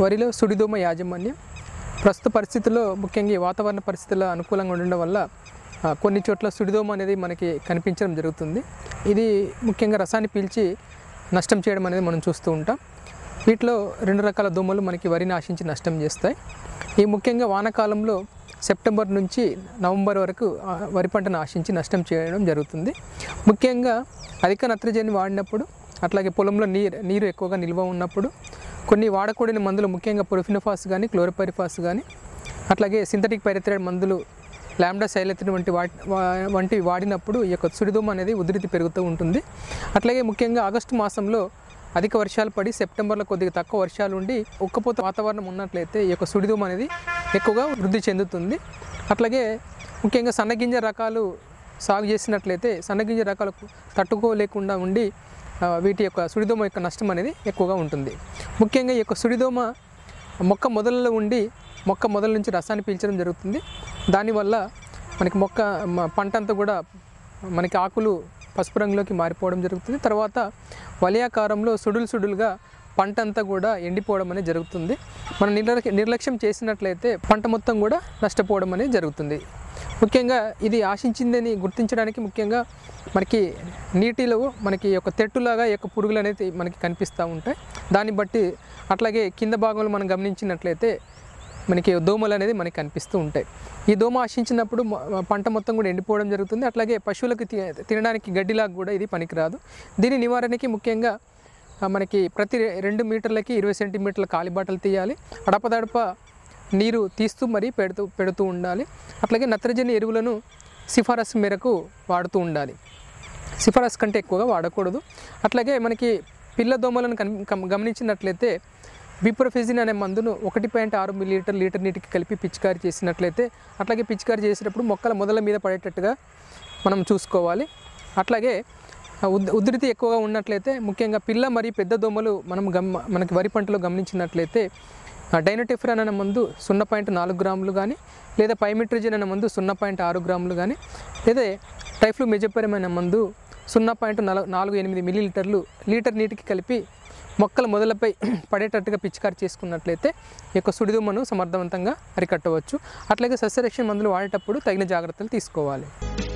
వరిలో సుడిదోమ యాజమాన్యం ప్రస్తుత పరిస్థితుల్లో ముఖ్యంగా వాతావరణ పరిస్థితుల అనుకూలంగా ఉండడం వల్ల కొన్ని చోట్ల సుడిదోమ అనేది మనకి కనిపించడం జరుగుతుంది. ఇది ముఖ్యంగా రసాన్ని పీల్చి నష్టం చేయడం అనేది మనం చూస్తూ ఉంటాం. వీటిలో 2 రకాల దోమలు మనకి వరిని ఆశించి నష్టం చేస్తాయి. ఈ ముఖ్యంగా వానాకాలంలో సెప్టెంబర్ నుంచి నవంబర్ వరకు వరి పంటను ఆశించి నష్టం చేయడం జరుగుతుంది. ముఖ్యంగా అధిక నత్రజని వాడినప్పుడు, అట్లాగే పొలంలో నీరు ఎక్కువగా నిల్వ ఉన్నప్పుడు కొన్ని వాడకూడని మందులు ముఖ్యంగా ప్రొఫినోఫాస్ కానీ క్లోరోపైరిఫాస్ కానీ అట్లాగే సింథటిక్ పైరెథ్రైడ్ మందులు లాంబ్డా సైలెత్రిన్ వంటివి వాడినప్పుడు ఈ యొక్క సుడిదోమ అనేది ఉధృతి పెరుగుతూ ఉంటుంది. అట్లాగే ముఖ్యంగా ఆగస్టు మాసంలో అధిక వర్షాలు పడి సెప్టెంబర్లో కొద్దిగా తక్కువ వర్షాలు ఉండి ఉక్కపోత వాతావరణం ఉన్నట్లయితే ఈ యొక్క సుడిదోమ అనేది ఎక్కువగా వృద్ధి చెందుతుంది. అట్లాగే ముఖ్యంగా సన్నగింజ రకాలు సాగు చేసినట్లయితే సన్నగింజ రకాలకు తట్టుకోలేకుండా ఉండి వీటి యొక్క సుడిదోమ యొక్క నష్టం అనేది ఎక్కువగా ఉంటుంది. ముఖ్యంగా ఈ యొక్క సుడిదోమ మొక్క మొదలలో ఉండి మొక్క మొదల నుంచి రసాన్ని పీల్చడం జరుగుతుంది. దానివల్ల మనకి పంట అంతా కూడా మనకి ఆకులు పసుపు రంగులోకి మారిపోవడం జరుగుతుంది. తర్వాత వలయాకారంలో సుడులుగా పంట అంతా కూడా ఎండిపోవడం అనేది జరుగుతుంది. మనం నిర్లక్ష్యం చేసినట్లయితే పంట మొత్తం కూడా నష్టపోవడం అనేది జరుగుతుంది. ముఖ్యంగా ఇది ఆశించిందని గుర్తించడానికి ముఖ్యంగా మనకి నీటిలో మనకి యొక్క తెట్టులాగా యొక్క పురుగులు అనేది మనకి కనిపిస్తూ ఉంటాయి. దాన్ని బట్టి అట్లాగే కింద భాగంలో మనం గమనించినట్లయితే మనకి దోమలు అనేది మనకి కనిపిస్తూ ఉంటాయి. ఈ దోమ ఆశించినప్పుడు పంట మొత్తం కూడా ఎండిపోవడం జరుగుతుంది. అట్లాగే పశువులకు తినడానికి గడ్డిలాగా కూడా ఇది పనికిరాదు. దీని నివారణకి ముఖ్యంగా మనకి ప్రతి 2 మీటర్లకి 20 సెంటీమీటర్ల కాలిబాటలు తీయాలి. అడపదడప నీరు తీస్తూ మరీ పెడుతూ ఉండాలి. అట్లాగే నత్రజని ఎరువులను సిఫారసు మేరకు వాడుతూ ఉండాలి. సిఫారసు కంటే ఎక్కువగా వాడకూడదు. అట్లాగే మనకి పిల్ల దోమలను గమనించినట్లయితే బిప్రోఫెజిన్ అనే మందును 1.6 మిల్లీలీటర్ లీటర్ నీటికి కలిపి పిచికారీ చేసినట్లయితే అట్లాగే పిచికారీ చేసేటప్పుడు మొక్కల మొదల మీద పడేటట్టుగా మనం చూసుకోవాలి. అట్లాగే ఉధృతి ఎక్కువగా ఉన్నట్లయితే ముఖ్యంగా పిల్ల మరియు పెద్ద దోమలు మనకి వరి పంటలో గమనించినట్లయితే డైనోటెఫ్రాన్ అనే మందు 0.4 గ్రాములు కానీ లేదా పైమిట్రిజిన్ అనే మందు 0.6 గ్రాములు కానీ లేదా ట్రైఫ్లూమెజోపైరిమ్ అనే మందు 0.48 మిల్లీలీటర్లు లీటర్ నీటికి కలిపి మొక్కల మొదలపై పడేటట్టుగా పిచికారీ చేసుకున్నట్లయితే ఈ యొక్క సుడిదోమను సమర్థవంతంగా అరికట్టవచ్చు. అట్లాగే సస్యరక్షణ మందులు వాడేటప్పుడు తగిన జాగ్రత్తలు తీసుకోవాలి.